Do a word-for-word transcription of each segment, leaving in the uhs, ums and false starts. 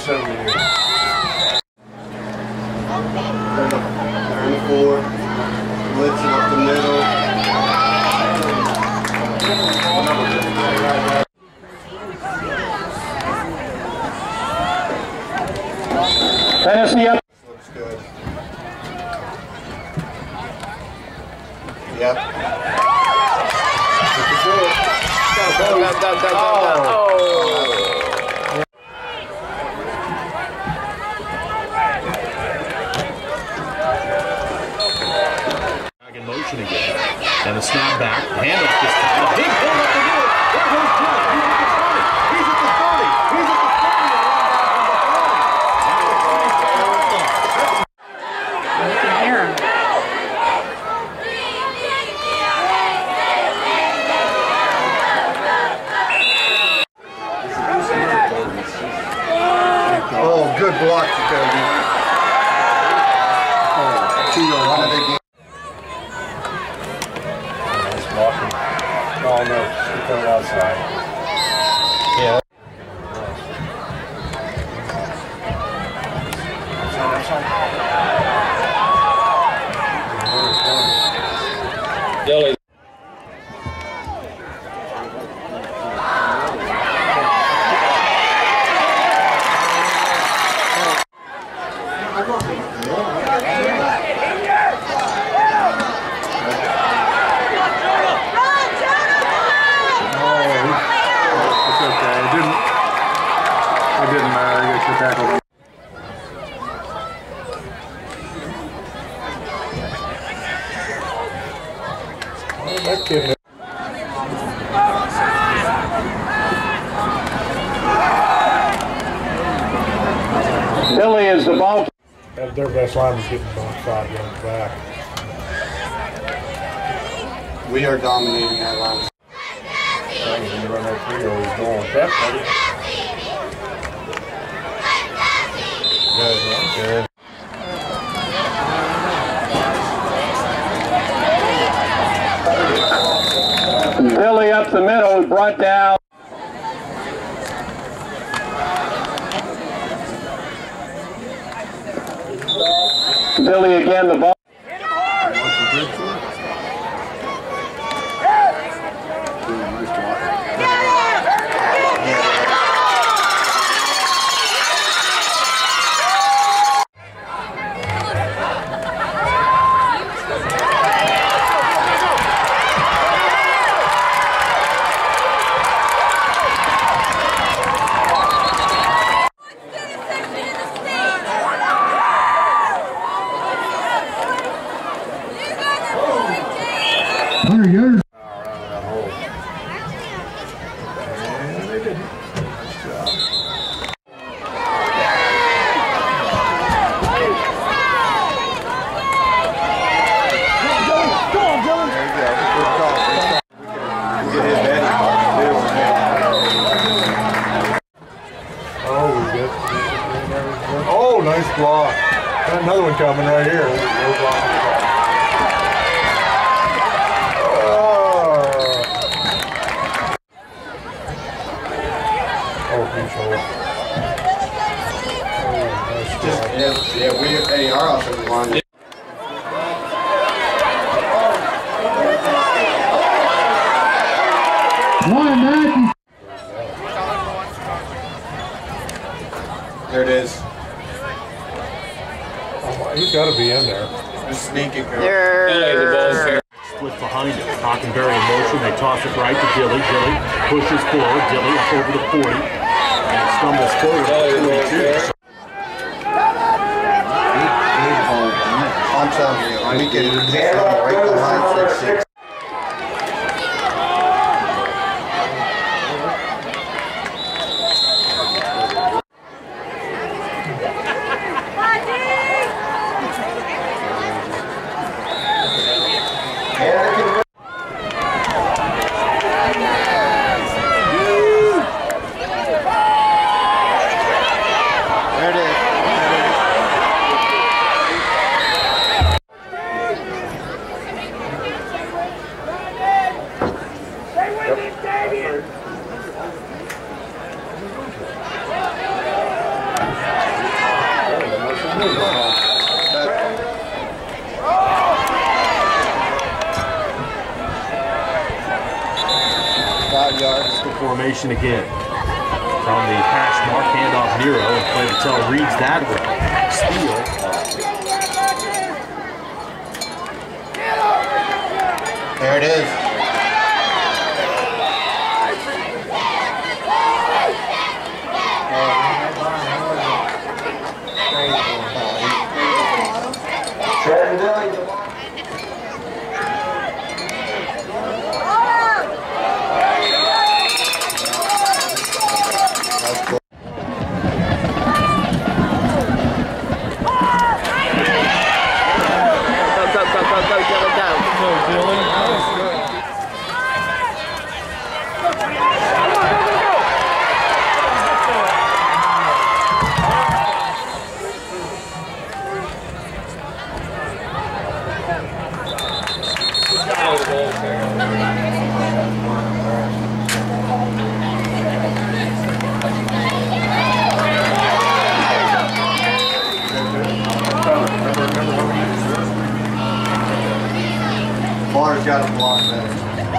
seventy years. Turn the four. Blitzing up the middle. Tennessee up. Looks good. Yep. Down, down, down, down, down. Oh. In motion again. And the snap back. Handoff this time. A big pull up the middle. There goes Brown. He's at the thirty. He's at the thirty. He's at the thirty. Oh, good block, Jacoby. Oh, two yards. One of the game. Oh no, she put it outside. Yeah. Dilly. It didn't matter, I guess you tackled him. Oh, that kid. Billy is the ball. Their best lineman's getting onside yards back. We are dominating that line. When you run that three, you're always going with that, buddy. Good, good. Billy up the middle, brought down. Billy again, the ball. Hundred yards. Oh, nice block. Got another one coming right here. Just, yeah, yeah, we, hey, our offensive line. There it is. Oh, he's got to be in there. Just sneak it, girl. Yeah. Split behind him. Hockenberry in motion. They toss it right to Dilly. Dilly pushes forward. Dilly up over the forty. And stumbles forward to the forty-two. I'm telling you, we get it right behind six six. Five yards. The formation again. From the hash mark, handoff Nero, and Clay Patel reads that well. Steal. There it is. Bar's got a block there.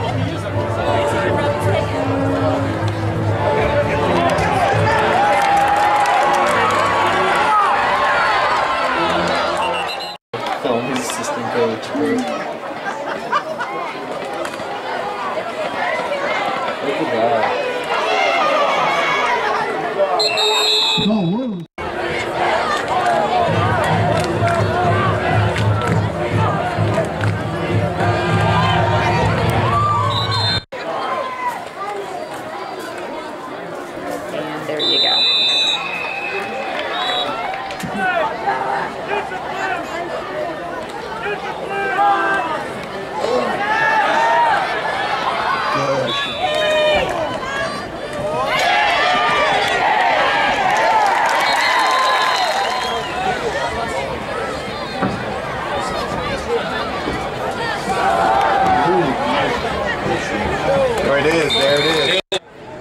Film his assistant coach. Bro. Look at that. No, Williams. And there you go. There it is, there it is.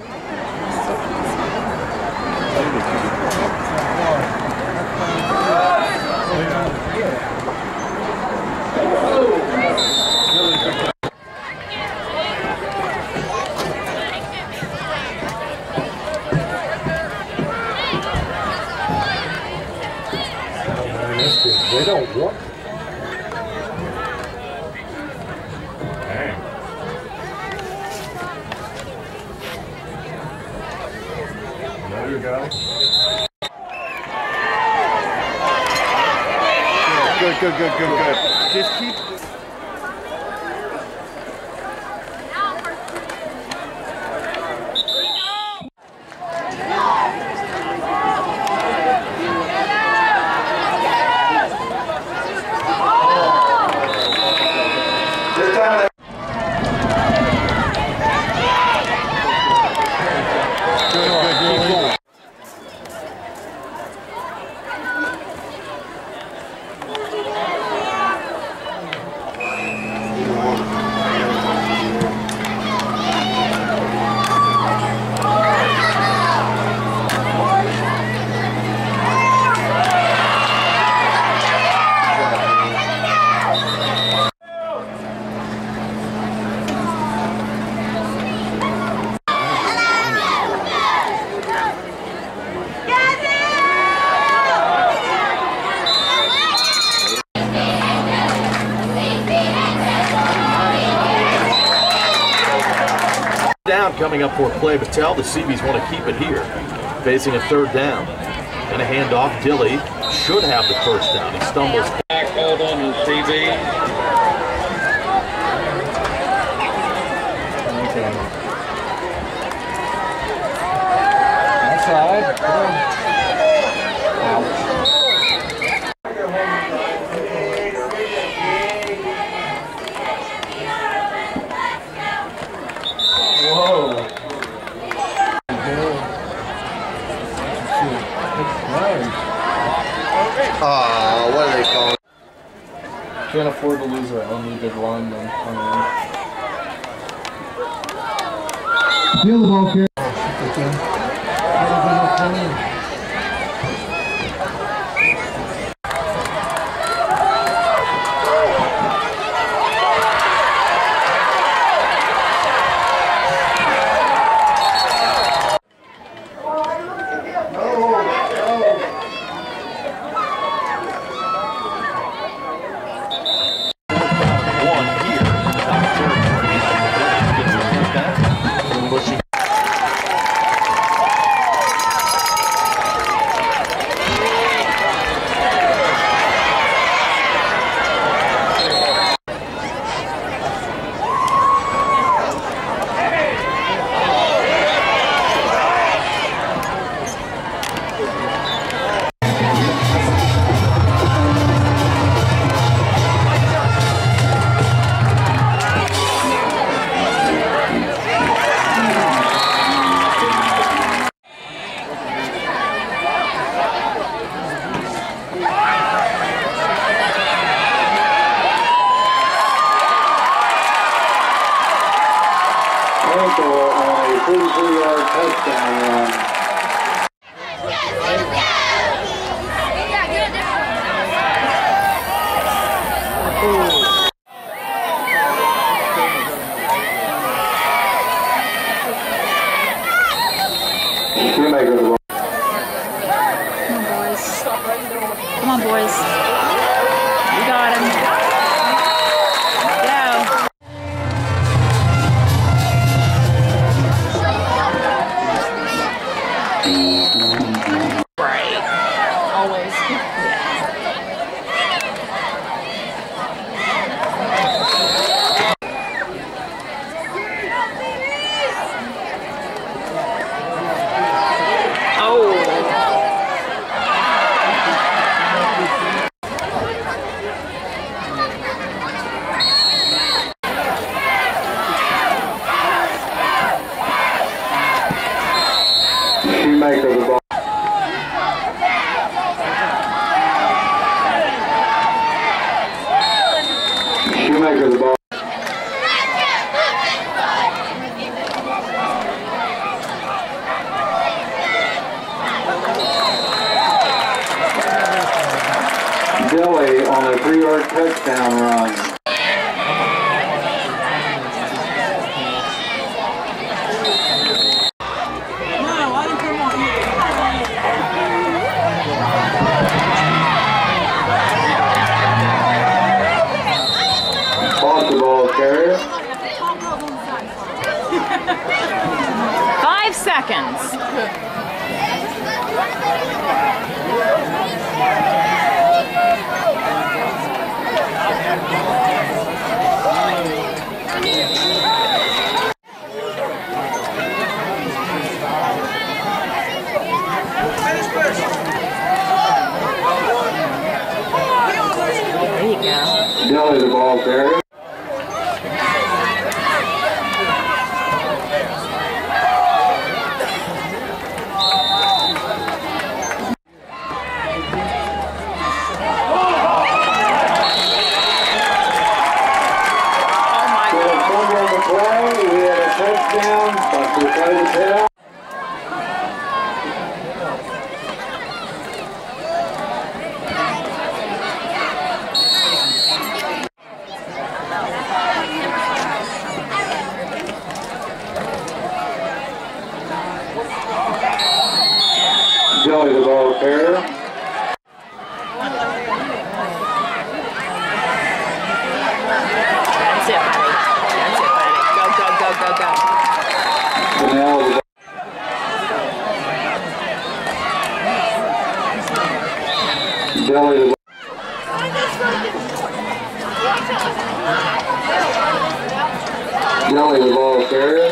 They don't want. Dang. Another guy. Good, good, good, good, good. Just keep. Down coming up for Clay Patel. The Seabees want to keep it here. Facing a third down. And a handoff. Dilly should have the first down. He stumbles. Back hold on to C B. Okay. Outside. Ouch. Whoa. Oh, what are they calling? Can't afford to lose our only big lineman. Steal the ball, kid. Shoemaker the ball. Come on, boys. Come on, boys. You got him. Go. Right. Always. Shoemaker the ball. Shoemaker the ball. Billy on a three-yard touchdown run. Off the ball carrier. Five seconds. There you go. Billy the ball carrier. Touchdown, but we play the tail. Billy the ball carrier. That's it, buddy. That's it, buddy. Go, go, go, go, go. Chanel the Billy the Billy the ball carrier.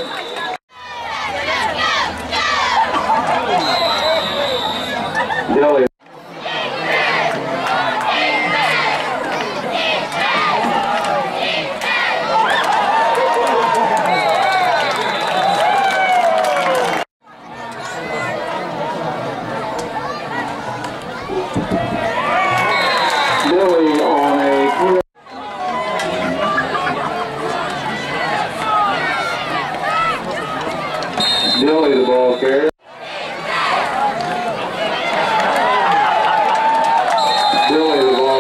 Billy. Billy on a Billy the ball carrier. Billy the ball.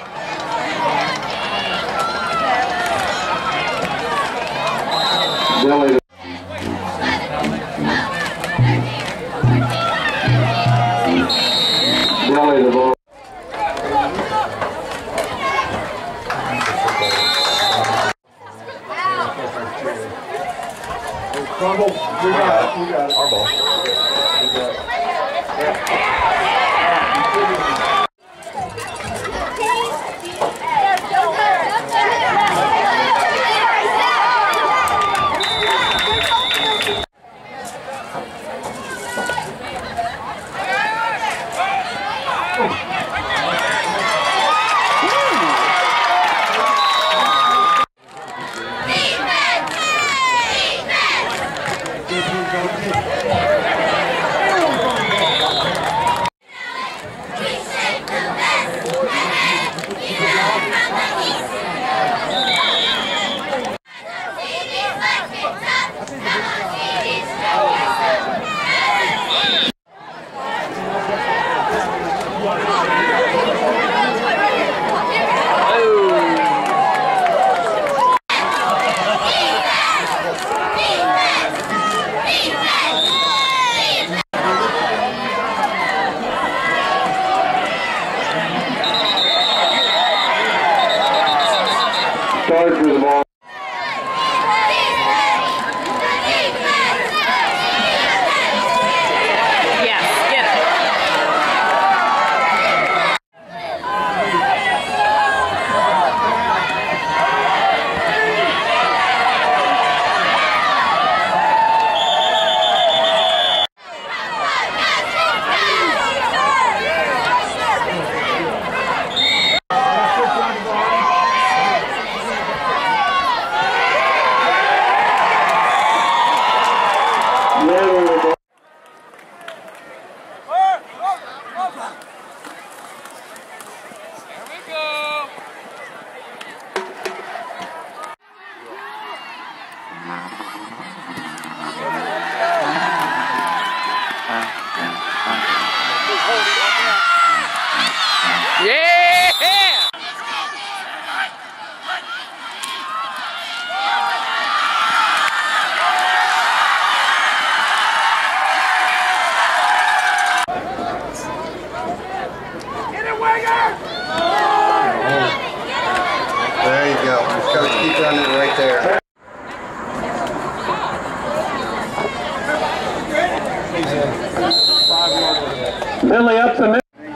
Billy the Billy the ball. Crumble, we got it, we got it. Our ball. Billy up the middle.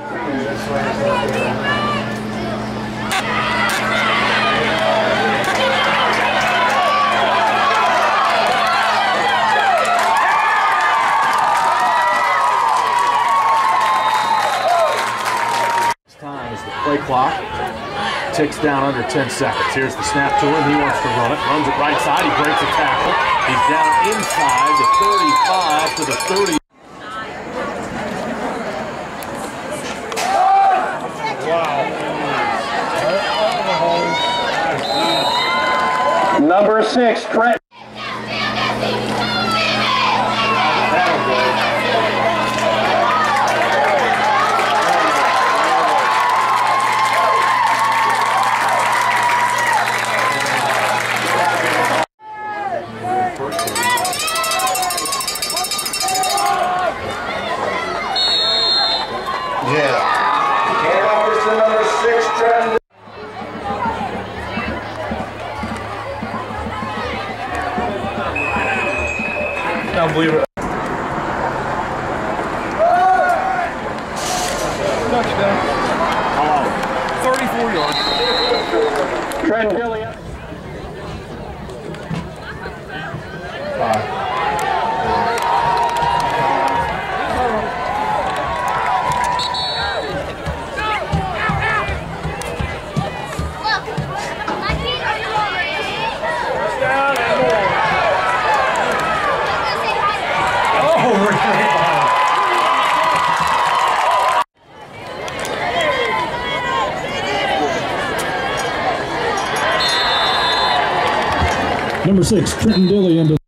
Time as the play clock ticks down under ten seconds. Here's the snap to him. He wants to run it. Runs it right side. He breaks a tackle. He's down inside the thirty-five to the thirty. Number six, Trent. Yeah. Handoffers to number six, Trenton. Can't believe it. Touchdown. thirty-four yards. Trent Billy. Number six, Trenton Dilly into